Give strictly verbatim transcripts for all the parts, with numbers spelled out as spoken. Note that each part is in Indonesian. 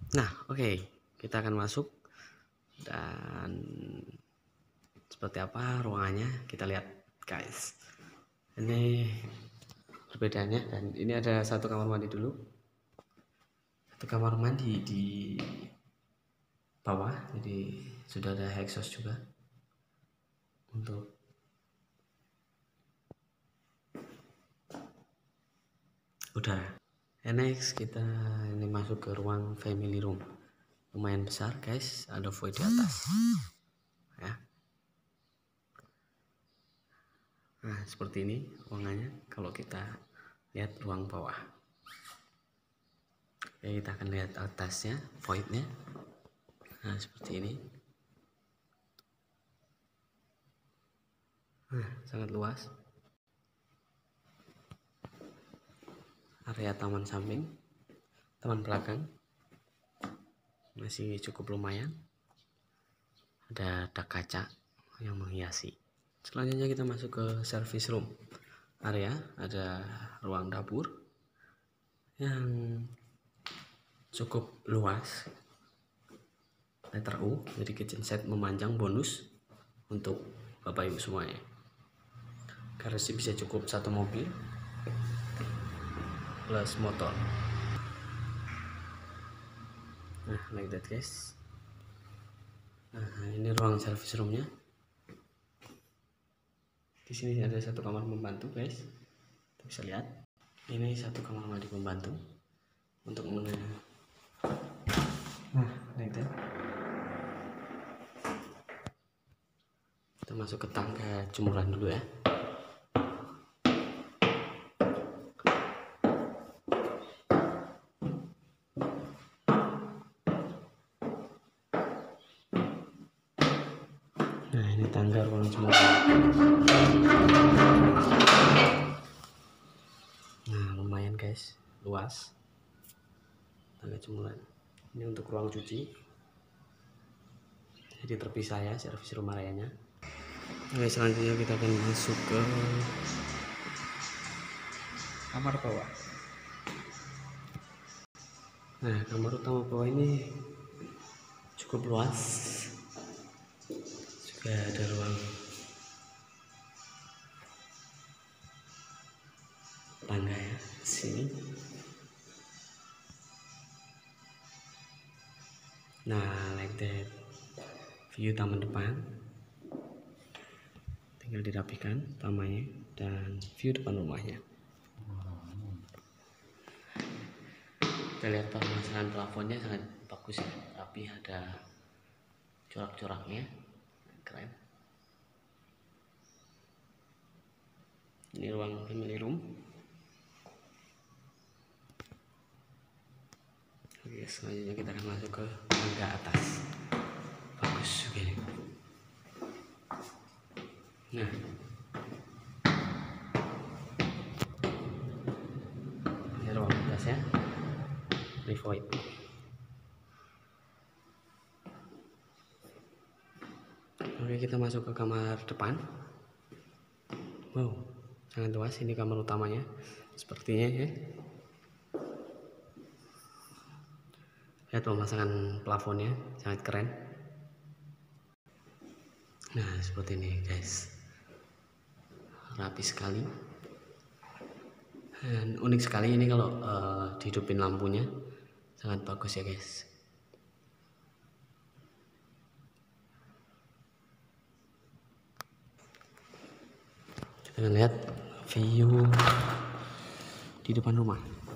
Nah, oke, okay. Kita akan masuk dan seperti apa ruangannya kita lihat, guys. Ini perbedaannya, dan ini ada satu kamar mandi dulu, satu kamar mandi di bawah, jadi sudah ada exhaust juga untuk udara. And next kita ini masuk ke ruang family room, lumayan besar guys, ada void di atas ya. Nah seperti ini ruangannya kalau kita lihat ruang bawah. Oke, kita akan lihat atasnya, voidnya. Nah seperti ini. Nah sangat luas. Area taman samping, taman belakang masih cukup lumayan. Ada dak kaca yang menghiasi. Selanjutnya kita masuk ke service room area. Ada ruang dapur yang cukup luas, letter U, jadi kitchen set memanjang bonus untuk bapak ibu semuanya. Garasi bisa cukup satu mobil plus motor. Nah like that guys. Nah ini ruang service roomnya. Di sini ada satu kamar pembantu guys, kita bisa lihat. Ini satu kamar mandi pembantu untuk men. Nah like that. Kita masuk ke tangga jemuran dulu ya. Nah ini tangga ruang jemuran. Nah lumayan guys, luas tangga jemuran. Ini untuk ruang cuci, jadi terpisah ya servis room areanya. Oke, selanjutnya kita akan masuk ke kamar bawah. Nah kamar utama bawah ini cukup luas, juga ada ruang tangga ya sini. Nah like that, view taman depan tinggal dirapikan utamanya, dan view depan rumahnya. Kita lihat pemasangan plafonnya sangat bagus ya, rapi, ada corak-coraknya, keren. Ini ruang family room. Oke, selanjutnya kita akan masuk ke tangga atas. Bagus juga ini. Nah ini ruang atas ya, ini void. Oke, kita masuk ke kamar depan. Wow, sangat luas. Ini kamar utamanya sepertinya ya. Lihat pemasangan plafonnya sangat keren. Nah seperti ini guys, rapi sekali dan unik sekali ini kalau uh, dihidupin lampunya, sangat bagus ya guys. Kita akan lihat view di depan rumah.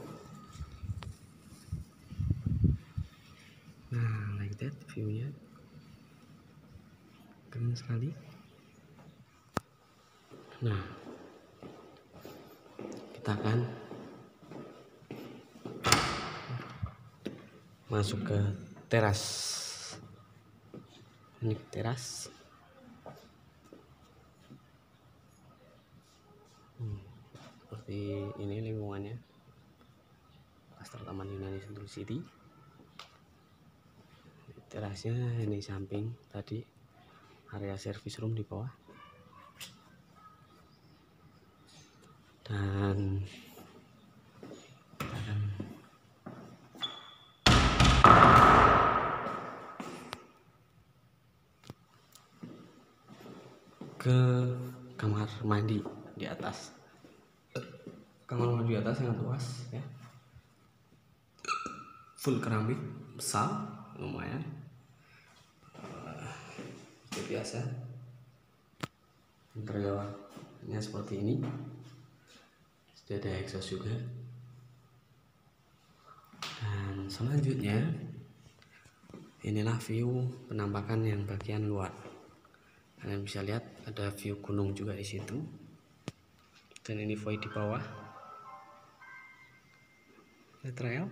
Nah like that viewnya, keren sekali. Nah kita akan masuk ke teras. Ini teras. Hmm, seperti ini lingkungannya, Pasar Taman Yunani Sentul City. Terasnya ini samping tadi, area service room di bawah, dan kita akan ke kamar mandi di atas. Kamar mandi di atas sangat luas ya, full keramik, besar, lumayan. Uh, seperti biasa interiornya seperti ini. Sudah ada exhaust juga. Dan selanjutnya inilah view penampakan yang bagian luar. Kalian bisa lihat ada view gunung juga di situ. Dan ini void di bawah. Lihat rel.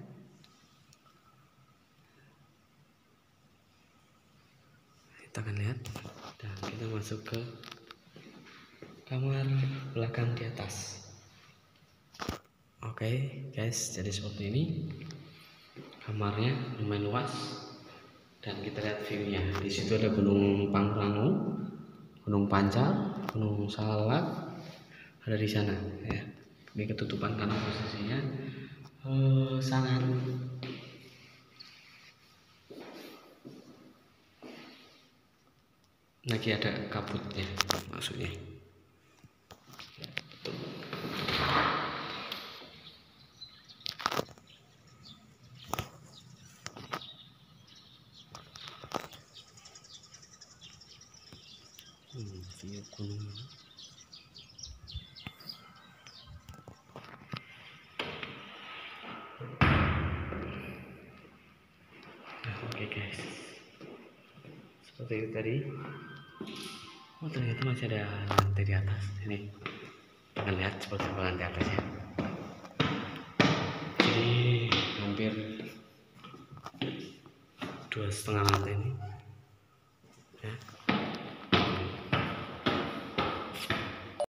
Kita akan lihat dan kita masuk ke kamar belakang di atas. Oke okay, guys, jadi seperti ini kamarnya, lumayan luas dan kita lihat view-nya. Di situ ada Gunung Pangrango, Gunung Pancar, Gunung Salak ada di sana ya. Ini ketutupan karena posisinya eh, sangat lagi ada kabutnya maksudnya. Hmm, view gunung. Nah, oke okay guys, seperti itu tadi. Oh ternyata masih ada lantai di atas. Ini kita lihat seperti apa lantai atasnya. Jadi hampir dua setengah lantai ini.